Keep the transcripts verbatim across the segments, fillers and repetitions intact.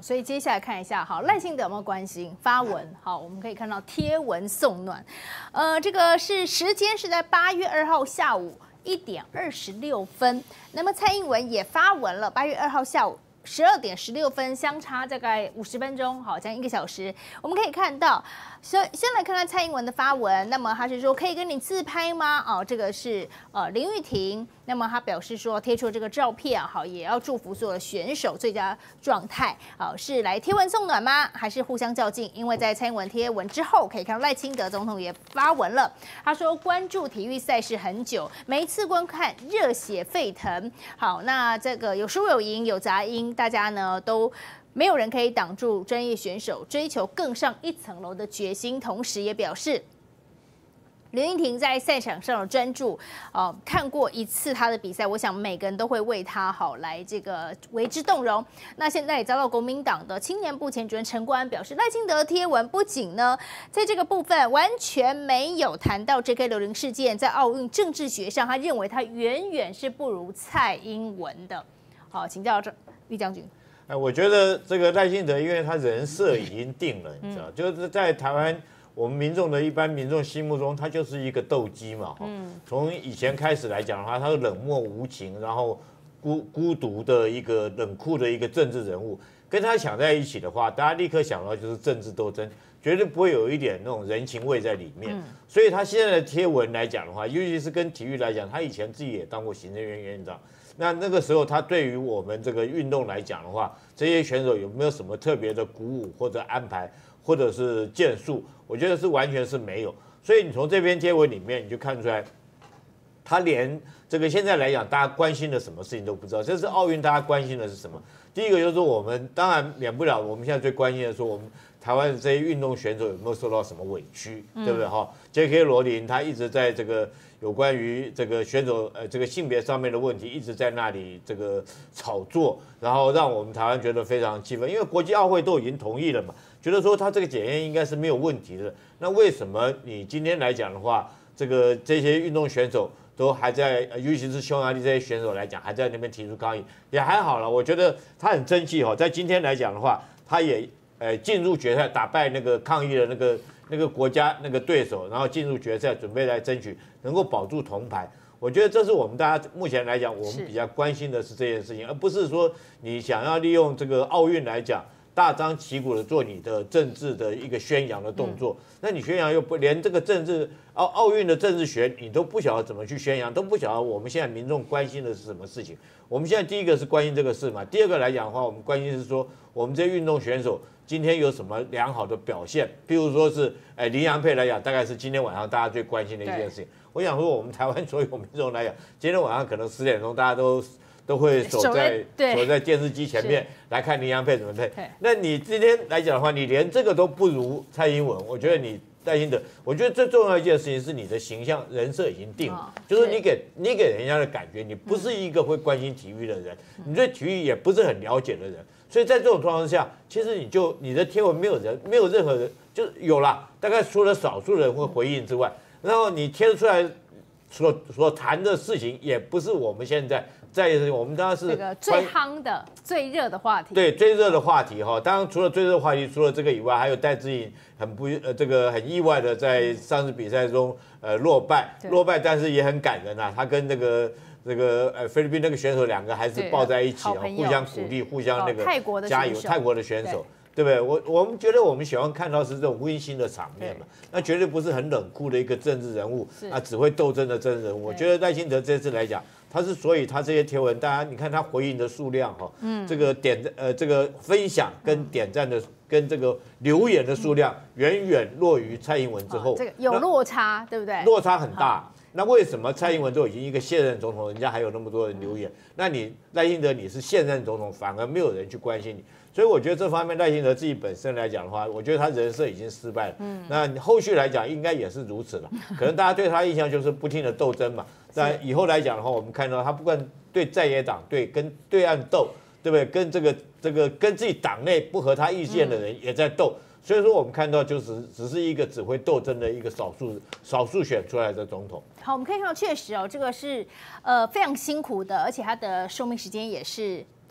所以接下来看一下，好，赖清德有没有关心发文？好，我们可以看到贴文送暖，呃，这个是时间是在八月二号下午一点二十六分。那么蔡英文也发文了，八月二号下午十二点十六分，相差大概五十分钟，好，将一个小时。我们可以看到，先先来看看蔡英文的发文。那么他是说可以跟你自拍吗？哦，这个是呃林玉婷。那么他表示说贴出这个照片啊，好，也要祝福所有的选手最佳状态。好，是来贴文送暖吗？还是互相较劲？因为在蔡英文贴文之后，可以看到赖清德总统也发文了。他说关注体育赛事很久，每一次观看热血沸腾。好，那这个有输有赢有杂音，大家呢都。没有人可以挡住专业选手追求更上一层楼的决心，同时也表示，刘英婷在赛场上的专注，呃，看过一次她的比赛，我想每个人都会为她好来这个为之动容。那现在也遭到国民党的青年部前主任陈国安表示，赖清德贴文不仅呢在这个部分完全没有谈到 J K 六零事件，在奥运政治学上，他认为他远远是不如蔡英文的。好，请教这玉将军。 哎，我觉得这个赖清德，因为他人设已经定了，你知道，就是在台湾我们民众的一般民众心目中，他就是一个斗鸡嘛。嗯，从以前开始来讲的话，他是冷漠无情，然后孤孤独的一个冷酷的一个政治人物。跟他想在一起的话，大家立刻想到就是政治斗争，绝对不会有一点那种人情味在里面。所以他现在的贴文来讲的话，尤其是跟体育来讲，他以前自己也当过行政院院长。那那个时候，他对于我们这个运动来讲的话，这些选手有没有什么特别的鼓舞或者安排，或者是建树？我觉得是完全是没有。所以你从这篇贴文里面，你就看出来，他连这个现在来讲，大家关心的什么事情都不知道。这次奥运，大家关心的是什么？第一个就是我们当然免不了，我们现在最关心的是我们台湾的这些运动选手有没有受到什么委屈，对不对？哈 ，J K 罗琳他一直在这个。有关于这个选手呃这个性别上面的问题，一直在那里这个炒作，然后让我们台湾觉得非常气愤，因为国际奥会都已经同意了嘛，觉得说他这个检验应该是没有问题的。那为什么你今天来讲的话，这个这些运动选手都还在，尤其是匈牙利这些选手来讲，还在那边提出抗议，也还好了。我觉得他很争气哈，在今天来讲的话，他也呃进入决赛，打败那个抗议的那个。那个国家那个对手，然后进入决赛，准备来争取能够保住铜牌。我觉得这是我们大家目前来讲，我们比较关心的是这件事情，而不是说你想要利用这个奥运来讲，大张旗鼓的做你的政治的一个宣扬的动作。嗯、那你宣扬又不连这个政治奥奥运的政治学你都不晓得怎么去宣扬，都不晓得我们现在民众关心的是什么事情。我们现在第一个是关心这个事嘛，第二个来讲的话，我们关心是说我们这些运动选手。今天有什么良好的表现？譬如说是，哎，林洋配来讲，大概是今天晚上大家最关心的一件事情。我想说，我们台湾所有民众来讲，今天晚上可能十点钟大家都都会守在守在电视机前面来看林洋配怎么配。那你今天来讲的话，你连这个都不如蔡英文，我觉得你赖清德，我觉得最重要的一件事情是你的形象人设已经定了，哦、就是你给你给人家的感觉，你不是一个会关心体育的人，嗯、你对体育也不是很了解的人。所以在这种状况下，其实你就你的贴文没有人，没有任何人，就是有啦，大概除了少数人会回应之外，然后你贴出来所所谈的事情，也不是我们现在在意的事情，我们当然是这个最夯的、最热的话题。 对，最热的话题哈，当然除了最热的话题，除了这个以外，还有戴资颖很不呃这个很意外的在上次比赛中呃落败，落败，但是也很感人啊，他跟这个。这个呃菲律宾那个选手两个还是抱在一起啊，互相鼓励，互相那个加油。泰国的选手，对不对？我我们觉得我们喜欢看到是这种温馨的场面嘛，那绝对不是很冷酷的一个政治人物啊，只会斗争的政治人物。我觉得赖清德这次来讲，他是所以他这些贴文，大家你看他回应的数量哈，嗯，这个点呃这个分享跟点赞的跟这个留言的数量远远落于蔡英文之后， 这个有落差，对不对？ 落差很大。那为什么蔡英文都已经一个现任总统，人家还有那么多人留言？那你赖清德你是现任总统，反而没有人去关心你，所以我觉得这方面赖清德自己本身来讲的话，我觉得他人设已经失败了。嗯，那后续来讲应该也是如此了。可能大家对他印象就是不停的斗争嘛。那以后来讲的话，我们看到他不管对在野党对跟对岸斗，对不对？跟这个这个跟自己党内不合他意见的人也在斗。所以说，我们看到就是只是一个只会斗争的一个少数少数选出来的总统。 好，我们可以看到，确实哦，这个是呃非常辛苦的，而且他的寿命时间也是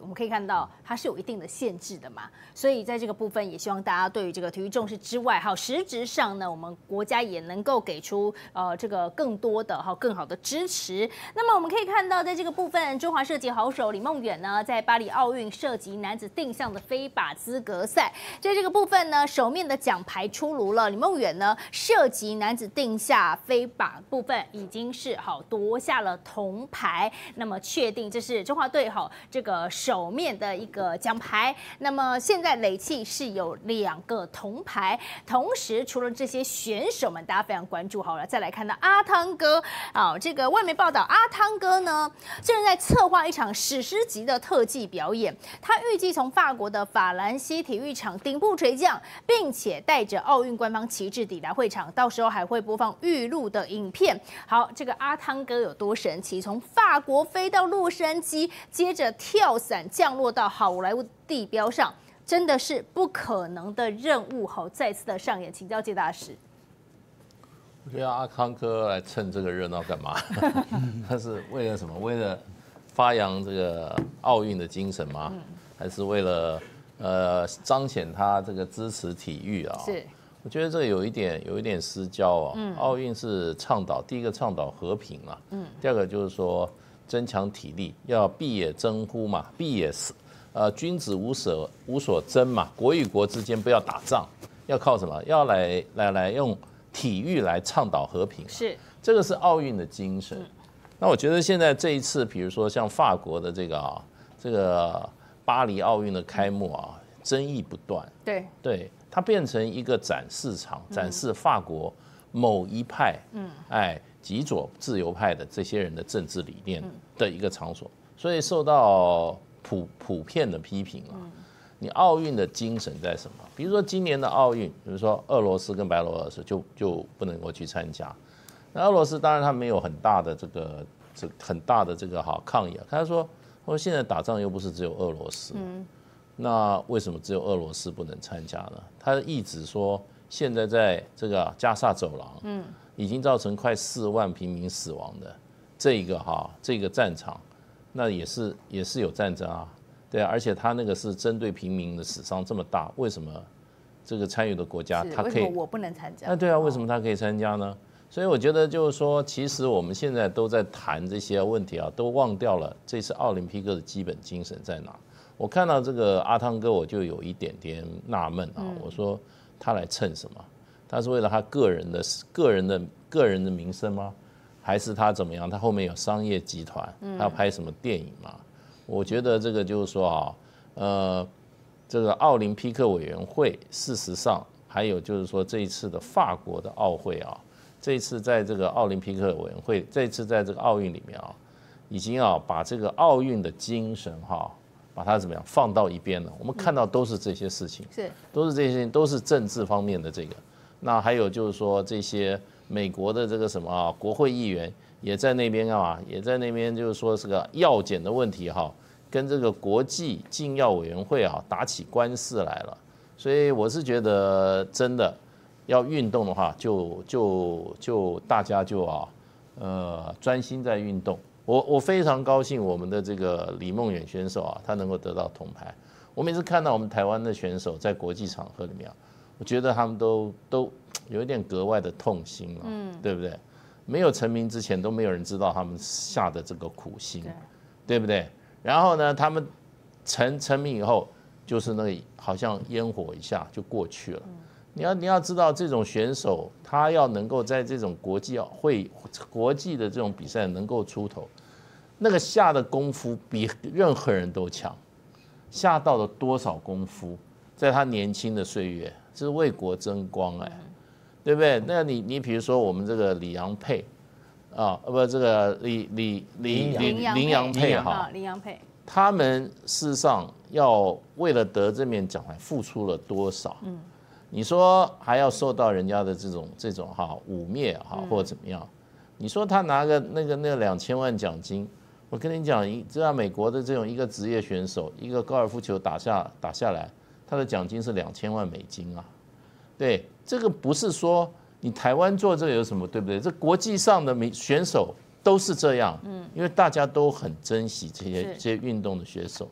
我们可以看到它是有一定的限制的嘛，所以在这个部分也希望大家对于这个体育重视之外，还有实质上呢，我们国家也能够给出呃这个更多的哈更好的支持。那么我们可以看到，在这个部分，中华射击好手李梦远呢，在巴黎奥运射击男子定向的飞靶资格赛，在这个部分呢，首面的奖牌出炉了。李梦远呢，射击男子定下飞靶部分已经是好夺下了铜牌，那么确定这是中华队好这个首面的一个奖牌。那么现在累计是有两个铜牌，同时除了这些选手们，大家非常关注好了，再来看到阿汤哥啊，这个外媒报道，阿汤哥呢正在策划一场史诗级的特技表演，他预计从法国的法兰西体育场顶部垂降，并且带着奥运官方旗帜抵达会场，到时候还会播放预录的影片。好，这个阿汤哥有多神奇？从法国飞到洛杉矶，接着跳伞降落到好莱坞地标上，真的是不可能的任务。好，再次的上演，请教介大使。 我觉得阿康哥来蹭这个热闹干嘛？他是为了什么？为了发扬这个奥运的精神吗？还是为了呃彰显他这个支持体育啊？ 是， 我觉得这个有一点有一点失焦啊。嗯，奥运是倡导第一个倡导和平嘛，嗯，第二个就是说增强体力，要必也争乎嘛，必也是呃君子无所无所争嘛，国与国之间不要打仗，要靠什么？要来来来用体育来倡导和平， 是这个是奥运的精神。嗯，那我觉得现在这一次，比如说像法国的这个啊，这个巴黎奥运的开幕啊，争议不断。 对， 对，它变成一个展示场，展示法国某一派，嗯，哎，极左自由派的这些人的政治理念的一个场所，所以受到普普遍的批评啊。你奥运的精神在什么？比如说今年的奥运，比如说俄罗斯跟白罗斯就就不能够去参加。那俄罗斯当然他没有很大的这个这很大的这个好抗议啊。他说，我说现在打仗又不是只有俄罗斯，嗯，那为什么只有俄罗斯不能参加呢？他一直说，现在在这个加沙走廊，嗯，已经造成快四万平民死亡的这个哈这个战场，那也是也是有战争啊。对啊，而且他那个是针对平民的死伤这么大，为什么这个参与的国家他可以？ 我不能参加？ 啊，对啊，为什么他可以参加呢？所以我觉得就是说，其实我们现在都在谈这些问题啊，都忘掉了这次奥林匹克的基本精神在哪。我看到这个阿汤哥，我就有一点点纳闷啊，我说他来蹭什么？他是为了他个人的个人的个人的名声吗？还是他怎么样？他后面有商业集团，他要拍什么电影吗？我觉得这个就是说啊，呃，这个奥林匹克委员会，事实上还有就是说这一次的法国的奥会啊，这一次在这个奥林匹克委员会，这一次在这个奥运里面啊，已经啊把这个奥运的精神哈、啊，把它怎么样放到一边了。我们看到都是这些事情， 是都是这些事情，都是政治方面的这个。那还有就是说这些美国的这个什么啊，国会议员也在那边干嘛？也在那边就是说是个药检的问题哈、啊。跟这个国际禁药委员会啊打起官司来了，所以我是觉得真的要运动的话，就就就大家就啊呃专心在运动。我我非常高兴我们的这个李梦远选手啊，他能够得到铜牌。我每次看到我们台湾的选手在国际场合里面啊，我觉得他们都都有一点格外的痛心啊，嗯，对不对？没有成名之前都没有人知道他们下的这个苦心，对不对？然后呢，他们成成名以后，就是那个好像烟火一下就过去了。你要你要知道，这种选手他要能够在这种国际会国际的这种比赛能够出头，那个下的功夫比任何人都强，下到了多少功夫，在他年轻的岁月，是为国争光哎，对不对？那你你比如说我们这个李洋配。啊，不，这个李李李李林洋配哈， 林洋配， 他们事实上要为了得这面奖牌付出了多少？嗯，你说还要受到人家的这种这种哈污蔑哈或者怎么样？你说他拿个那个那两千万奖金，我跟你讲，知道美国的这种一个职业选手，一个高尔夫球打下打下来，他的奖金是两千万美金啊，对，这个不是说。你台湾做这个有什么对不对？这国际上的选手都是这样，嗯，因为大家都很珍惜这些这些运动的选手。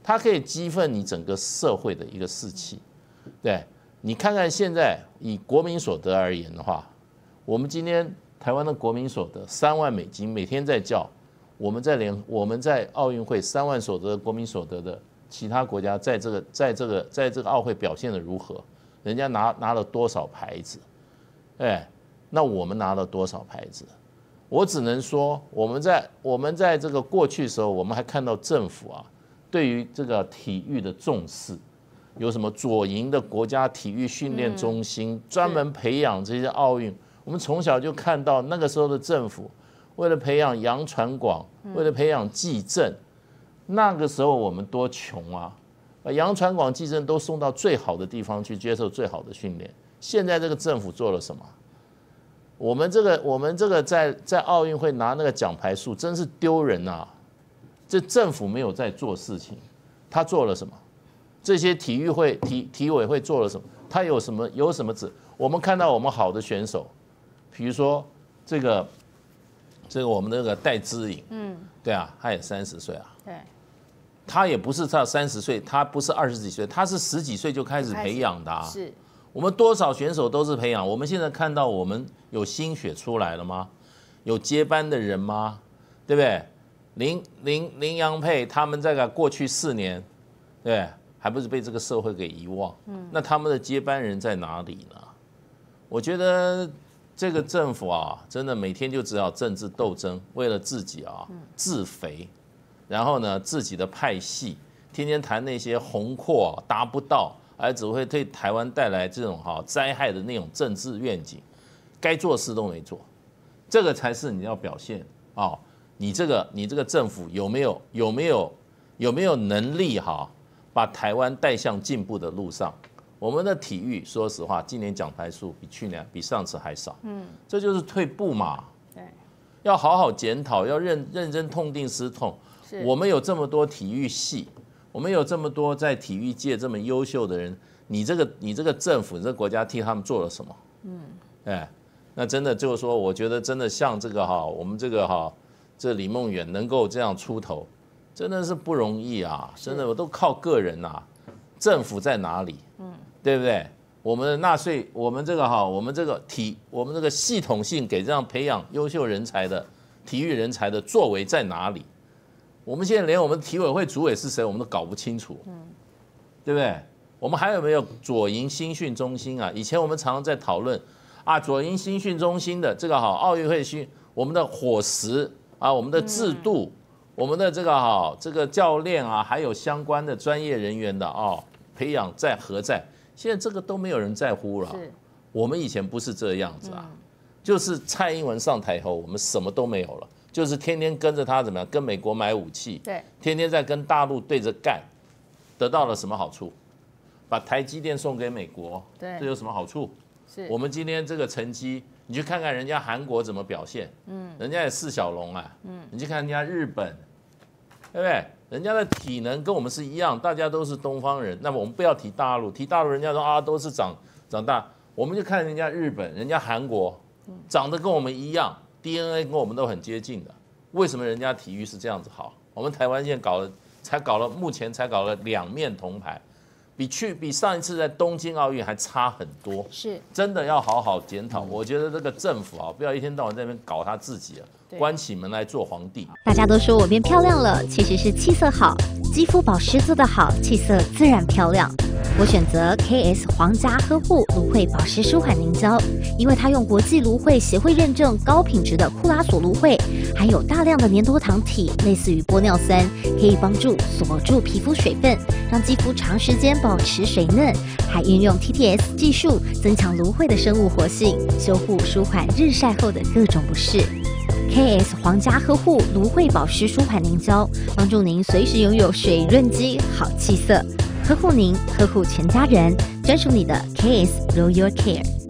它可以激奋你整个社会的一个士气。对，你看看现在以国民所得而言的话，我们今天台湾的国民所得三万美金，每天在叫，我们在联我们在奥运会三万所得的国民所得的其他国家，在这个在这个在这个奥会表现的如何？人家拿拿了多少牌子？哎，那我们拿了多少牌子？我只能说，我们在我们在这个过去的时候，我们还看到政府啊，对于这个体育的重视，有什么左营的国家体育训练中心，专门培养这些奥运。我们从小就看到那个时候的政府，为了培养杨传广，为了培养纪政，那个时候我们多穷啊！把杨传广、纪政都送到最好的地方去接受最好的训练。现在这个政府做了什么？我们这个我们这个在在奥运会拿那个奖牌数，真是丢人啊！这政府没有在做事情，他做了什么？这些体育会体体委会做了什么？他有什么有什么指？我们看到我们好的选手，比如说这个这个我们那个戴资颖，嗯，对啊，他也三十岁啊， 对， 他也不是到三十岁，他不是二十几岁，他是十几岁就开始培养的啊。 是， 我们多少选手都是培养。我们现在看到我们有新血出来了吗？有接班的人吗？对不对？林林林洋配他们这个过去四年，对，还不是被这个社会给遗忘？嗯，那他们的接班人在哪里呢？我觉得这个政府啊，真的每天就只好政治斗争，为了自己啊自肥，然后呢自己的派系，天天谈那些宏阔达不到，而只会对台湾带来这种哈灾害的那种政治愿景，该做事都没做，这个才是你要表现啊！你这个你这个政府有没有有没有有没有能力哈，把台湾带向进步的路上？我们的体育，说实话，今年奖牌数比去年比上次还少，嗯，这就是退步嘛。 对， 要好好检讨，要认认真痛定思痛。我们有这么多体育系，我们有这么多在体育界这么优秀的人，你这个你这个政府，你这个国家替他们做了什么？嗯，哎，那真的就是说，我觉得真的像这个哈，我们这个哈，这李孟远能够这样出头，真的是不容易啊！真的，我都靠个人啊。政府在哪里？嗯，对不对？我们的纳税，我们这个哈，我们这个体，我们这个系统性给这样培养优秀人才的体育人才的作为在哪里？我们现在连我们体委会主委是谁，我们都搞不清楚，嗯，对不对？我们还有没有左营新训中心啊？以前我们常常在讨论啊，左营新训中心的这个好奥运会训，我们的伙食啊，我们的制度，嗯、我们的这个好这个教练啊，还有相关的专业人员的哦。培养在何在？现在这个都没有人在乎了。我们以前不是这样子啊，嗯、就是蔡英文上台后，我们什么都没有了，就是天天跟着他怎么样，跟美国买武器，对，天天在跟大陆对着干，得到了什么好处？把台积电送给美国，对，这有什么好处？是我们今天这个成绩，你去看看人家韩国怎么表现，嗯，人家也四小龙啊，嗯，你去看人家日本，对不对？人家的体能跟我们是一样，大家都是东方人。那么我们不要提大陆，提大陆人家说啊都是长长大，我们就看人家日本、人家韩国，长得跟我们一样 ，D N A 跟我们都很接近的。为什么人家体育是这样子好？我们台湾现在搞了，才搞了，目前才搞了两面铜牌，比去比上一次在东京奥运还差很多。是，真的要好好检讨。我觉得这个政府啊，不要一天到晚在那边搞他自己了。关起门来做皇帝。 大家都说我变漂亮了，其实是气色好，肌肤保湿做得好，气色自然漂亮。我选择 K S 皇家呵护芦荟保湿舒缓凝胶，因为它用国际芦荟协会认证高品质的库拉索芦荟，含有大量的粘多糖体，类似于玻尿酸，可以帮助锁住皮肤水分，让肌肤长时间保持水嫩，还运用 T T S 技术增强芦荟的生物活性，修护舒缓日晒后的各种不适。K S 皇家呵护芦荟保湿舒缓凝胶，帮助您随时拥有水润肌、好气色，呵护您，呵护全家人，专属你的 K S Royal Care。